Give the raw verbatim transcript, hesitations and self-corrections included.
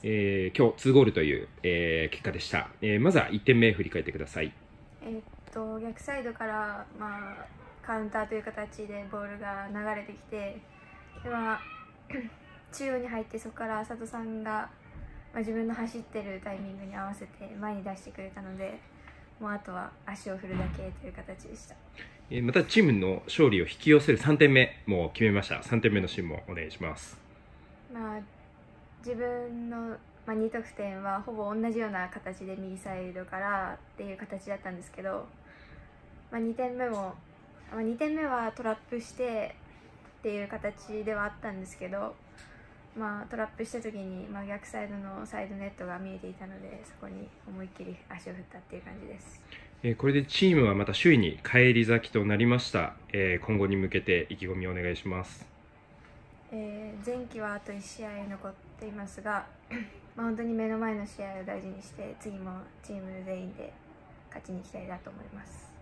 えー、今日にゴールという、えー、結果でした、えー、まずはいってんめ振り返ってください。 えーっと逆サイドから、まあ、カウンターという形でボールが流れてきて、で、まあ、中央に入って、そこから佐藤さんが、まあ、自分の走ってるタイミングに合わせて前に出してくれたので、もうあとは足を振るだけという形でした。 えー、またチームの勝利を引き寄せるさんてんめも決めました。さんてんめのシーンもお願いします。 まあ、自分の、まあ、に得点はほぼ同じような形で右サイドからっていう形だったんですけど、まあ、にてんめも、まあ、にてんめはトラップしてっていう形ではあったんですけど、まあ、トラップした時に、まあ、逆サイドのサイドネットが見えていたので、そこに思いっきり足を振ったっていう感じです。 えー、これでチームはまた首位に返り咲きとなりました。えー、今後に向けて意気込みをお願いします。 えー、前期はあといち試合残っていますがまあ本当に目の前の試合を大事にして、次もチーム全員で勝ちに行きたいなと思います。